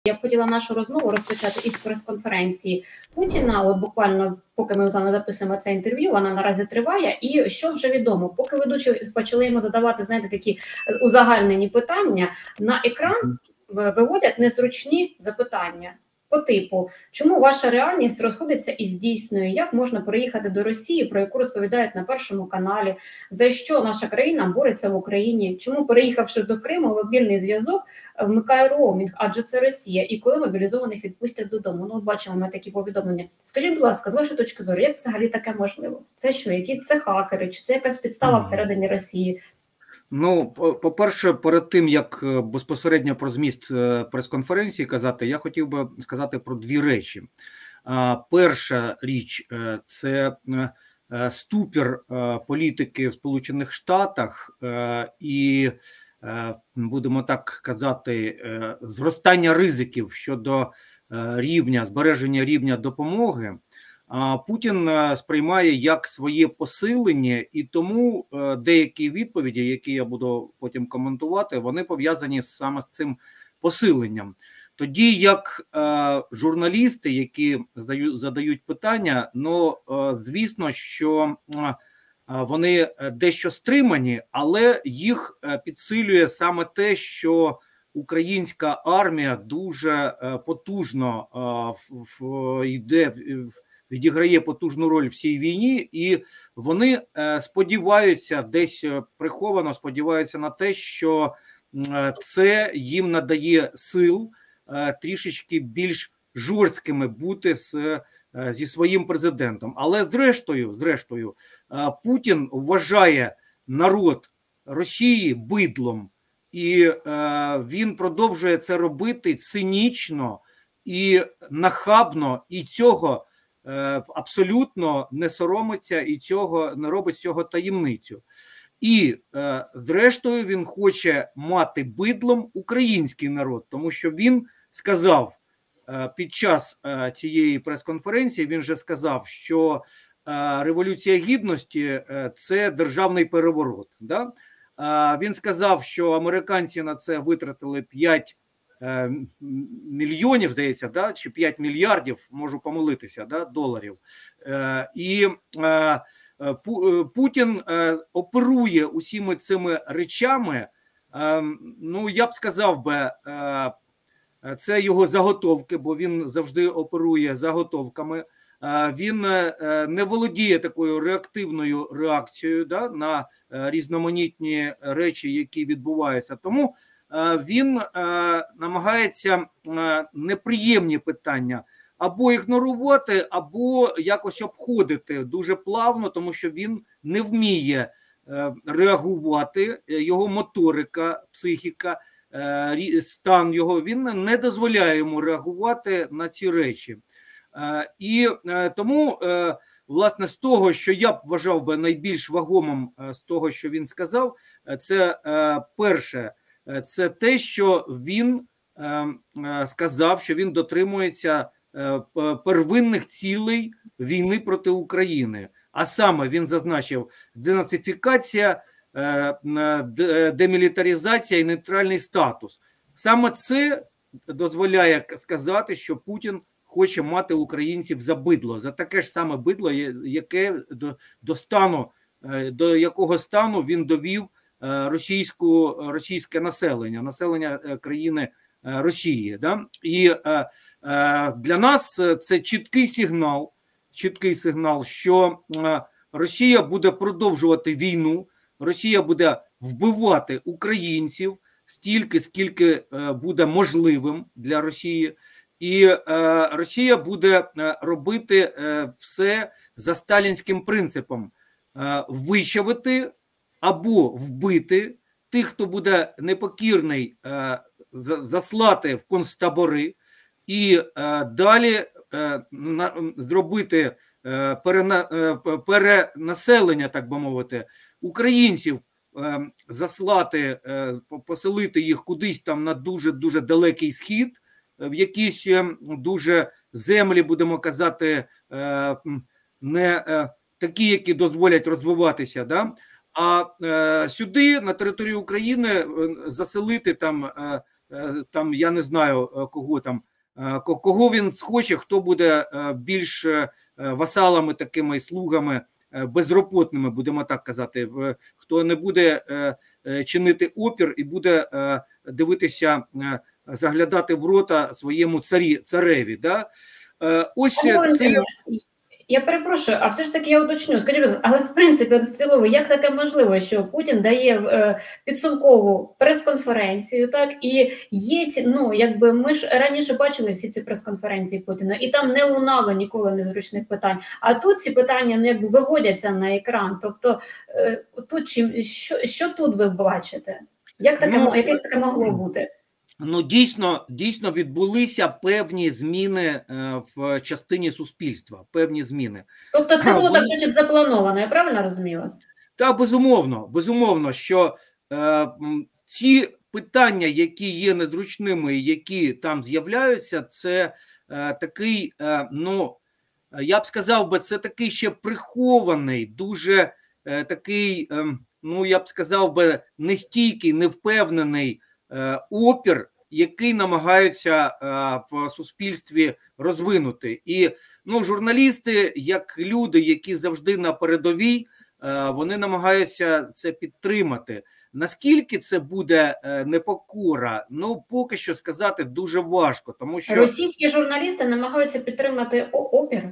Я б хотіла нашу розмову розпочати із прес-конференції Путіна. От буквально, поки ми з вами записуємо це інтерв'ю, вона наразі триває. І що вже відомо? Поки ведучі почали йому задавати, знаєте, такі узагальнені питання, на екран виводять незручні запитання. По типу, чому ваша реальність розходиться із дійсною? Як можна приїхати до Росії, про яку розповідають на Першому каналі? За що наша країна бореться в Україні? Чому, переїхавши до Криму, мобільний зв'язок вмикає роумінг, адже це Росія? І коли мобілізованих відпустять додому? Ну, от бачимо ми такі повідомлення. Скажіть, будь ласка, з вашої точки зору, як взагалі таке можливо? Це що, які це хакери? Чи це якась підстава всередині Росії? Ну, по-перше, перед тим, як безпосередньо про зміст прес-конференції казати, я хотів би сказати про дві речі. Перша річ – це ступір політики в Сполучених Штатах і, будемо так казати, зростання ризиків щодо збереження рівня допомоги. Путін сприймає як своє посилення, і тому деякі відповіді, які я буду потім коментувати, вони пов'язані саме з цим посиленням. Тоді як журналісти, які задають питання, ну, звісно, що вони дещо стримані, але їх підсилює саме те, що українська армія дуже потужно відіграє потужну роль в цій війні, і вони сподіваються, десь приховано сподіваються на те, що це їм надає сил трішечки більш жорсткими бути зі своїм президентом. Але зрештою, Путін вважає народ Росії бидлом, і він продовжує це робити цинічно і нахабно, і цього абсолютно не соромиться, і цього не робить з цього таємницю. І зрештою він хоче мати бидлом український народ, тому що він сказав під час цієї прес-конференції, він же сказав, що Революція Гідності – це державний переворот. Да? Він сказав, що американці на це витратили 5 мільйонів, здається, да, чи 5 мільярдів, можу помилитися, да, доларів. І Путін оперує усіми цими речами, ну, я б сказав би, це його заготовки, бо він завжди оперує заготовками. Він не володіє такою реактивною реакцією, да, на різноманітні речі, які відбуваються. Тому він намагається неприємні питання або ігнорувати, або якось обходити дуже плавно, тому що він не вміє реагувати, його моторика, психіка, стан його, він не дозволяє йому реагувати на ці речі. І тому, власне, з того, що я б вважав би найбільш вагомим з того, що він сказав, це перше, це те, що він сказав, що він дотримується первинних цілей війни проти України. А саме він зазначив денацифікація, демілітаризація і нейтральний статус. Саме це дозволяє сказати, що Путін хоче мати українців за бидло, за таке ж саме бидло, яке до якого стану він довів російське населення країни Росії. Да? І для нас це чіткий сигнал, що Росія буде продовжувати війну, Росія буде вбивати українців стільки, скільки буде можливим для Росії, і Росія буде робити все за сталінським принципом: вичавити або вбити тих, хто буде непокірний, заслати в концтабори і далі зробити перенаселення, так би мовити, українців, заслати, поселити їх кудись там на дуже-дуже далекий схід, в якісь дуже землі, будемо казати, не такі, які дозволять розвиватися, да? А сюди, на територію України, заселити там там, я не знаю, кого він схоче, хто буде більш васалами такими слугами, безропотними, будемо так казати, хто не буде чинити опір і буде дивитися, заглядати в рота своєму цареві. Да? Ось це... Я перепрошую, а все ж таки я уточню, скажіть, але в принципі, от в цілому, як таке можливо, що Путін дає підсумкову прес-конференцію, так, і є ці, ну, якби ми ж раніше бачили всі ці прес-конференції Путіна, і там не лунало ніколи незручних питань, а тут ці питання, ну, якби виводяться на екран, тобто тут що тут ви бачите? Як таке, яке таке могло бути? Ну, дійсно відбулися певні зміни в частині суспільства, певні зміни. Тобто це було так, значить, заплановано, я правильно розумію вас? Так, безумовно, що ці питання, які є незручними, які там з'являються, це такий, ну, я б сказав би, це такий ще прихований, дуже такий, ну, я б сказав би, нестійкий, невпевнений опір, який намагаються в суспільстві розвинути. І, ну, журналісти, як люди, які завжди на передовій, вони намагаються це підтримати. Наскільки це буде непокора, ну, поки що сказати дуже важко, тому що... Російські журналісти намагаються підтримати опір?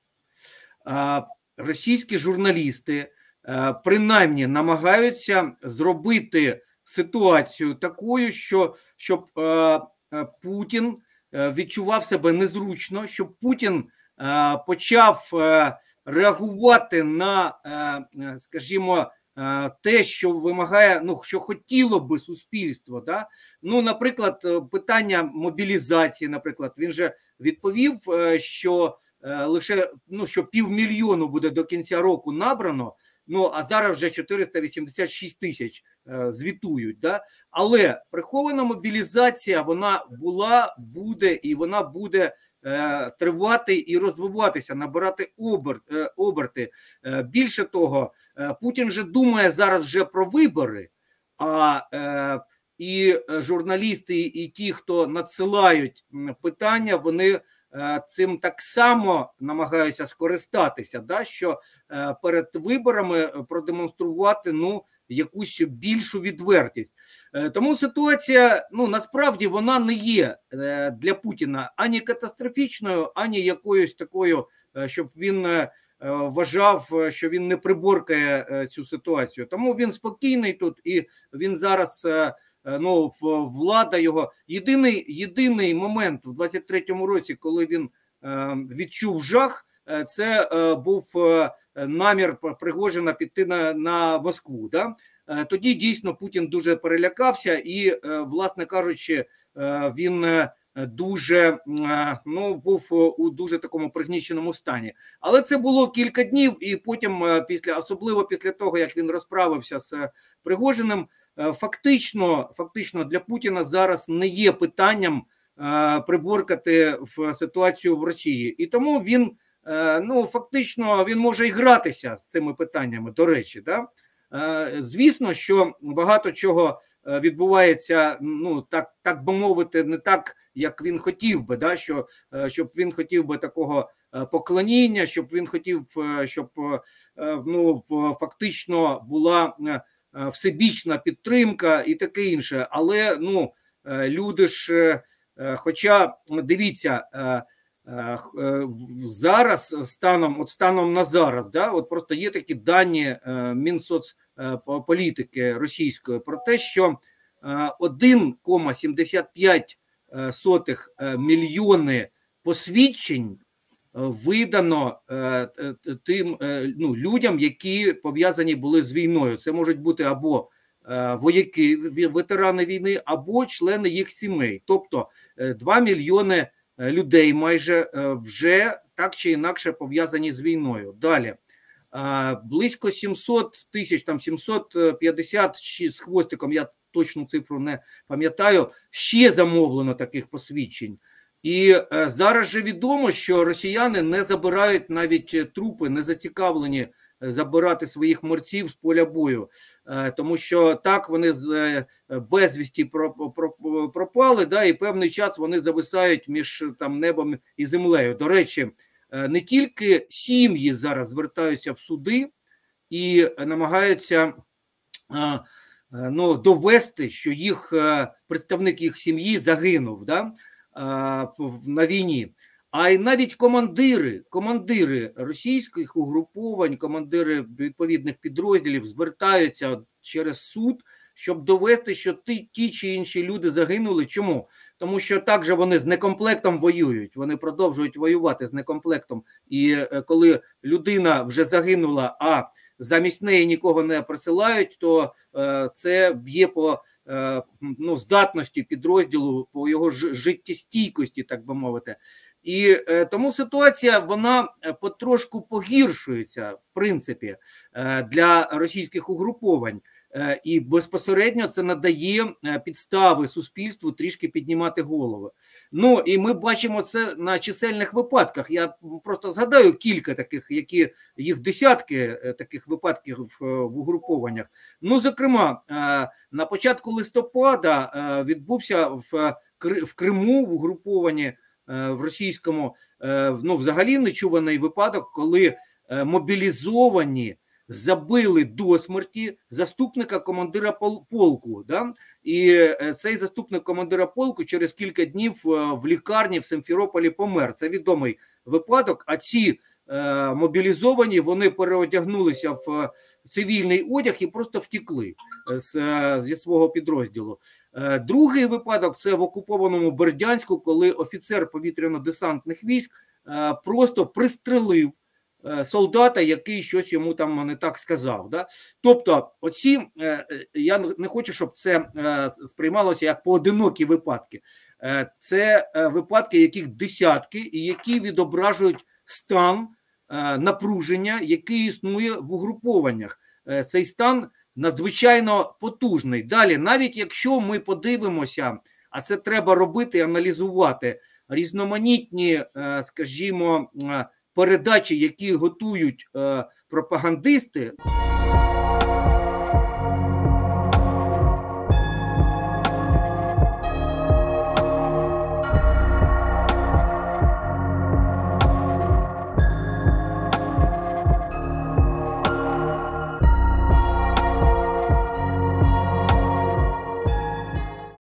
Російські журналісти, принаймні, намагаються зробити ситуацію такою, щоб Путін відчував себе незручно, щоб Путін почав реагувати на, скажімо, те, що вимагає, ну, що хотіло би суспільство. Да? Ну, наприклад, питання мобілізації, наприклад, він же відповів, що лише, ну, що 500 000 буде до кінця року набрано, ну, а зараз вже 486 тисяч звітують. Да? Але прихована мобілізація, вона була, буде і вона буде тривати і розвиватися, набирати оберти. Більше того, Путін же думає зараз вже про вибори, і журналісти, і ті, хто надсилають питання, вони цим так само намагаються скористатися, да, що перед виборами продемонструвати, ну, якусь більшу відвертість. Тому ситуація, ну, насправді вона не є для Путіна ані катастрофічною, ані якоюсь такою, щоб він вважав, що він не приборкає цю ситуацію. Тому він спокійний тут, і він зараз, ну, влада його. Єдиний момент в 23-му році, коли він відчув жах, це був намір Пригожина піти на Москву. Да? Тоді дійсно Путін дуже перелякався і, власне кажучи, він дуже, ну, був у дуже такому пригніченому стані. Але це було кілька днів, і потім, особливо після того, як він розправився з Пригожиним, фактично для Путіна зараз не є питанням приборкати в ситуацію в Росії. І тому він, ну, фактично, він може і гратися з цими питаннями, до речі. Да? Звісно, що багато чого відбувається, ну, так би мовити, не так, як він хотів би, да? Щоб він хотів би такого поклоніння, щоб він хотів, щоб, ну, фактично була всебічна підтримка і таке інше. Але, ну, люди ж, хоча, дивіться, зараз, станом на зараз, да, от просто є такі дані Мінсоцполітики російської про те, що 1,75 мільйони посвідчень видано тим, ну, людям, які пов'язані були з війною. Це можуть бути або вояки, ветерани війни, або члени їх сімей. Тобто 2 мільйони людей майже вже так чи інакше пов'язані з війною. Далі. Близько 700 тисяч, там 750 з хвостиком, я точну цифру не пам'ятаю, ще замовлено таких посвідчень. І зараз же відомо, що росіяни не забирають навіть трупи, не зацікавлені забирати своїх мерців з поля бою, тому що так вони безвісті пропали, да, і певний час вони зависають між там небом і землею. До речі, не тільки сім'ї зараз звертаються в суди і намагаються довести, що представник їх сім'ї загинув, да, на війні. А й навіть командири російських угруповань, командири відповідних підрозділів звертаються через суд, щоб довести, що ті чи інші люди загинули. Чому? Тому що так же вони з некомплектом воюють, вони продовжують воювати з некомплектом. І коли людина вже загинула, а замість неї нікого не присилають, то це б'є по здатності підрозділу, по його життєстійкості, так би мовити. І тому ситуація, вона потрошку погіршується, в принципі, для російських угруповань. І безпосередньо це надає підстави суспільству трішки піднімати голови. Ну, і ми бачимо це на чисельних випадках. Я просто згадаю кілька таких, їх десятки таких випадків в угрупованнях. Ну, зокрема, на початку листопада відбувся в Криму в угрупованні в російському, взагалі нечуваний випадок, коли мобілізовані забили до смерті заступника командира полку. Да? І цей заступник командира полку через кілька днів в лікарні в Симферополі помер. Це відомий випадок, а ці мобілізовані, вони переодягнулися в цивільний одяг і просто втекли зі свого підрозділу. Другий випадок – це в окупованому Бердянську, коли офіцер повітряно-десантних військ просто пристрелив солдата, який щось йому там не так сказав. Да? Тобто, я не хочу, щоб це сприймалося як поодинокі випадки. Це випадки, яких десятки, і які відображують стан напруження, який існує в угрупованнях. Цей стан надзвичайно потужний. Далі, навіть якщо ми подивимося, а це треба робити і аналізувати, різноманітні, скажімо, передачі, які готують пропагандисти.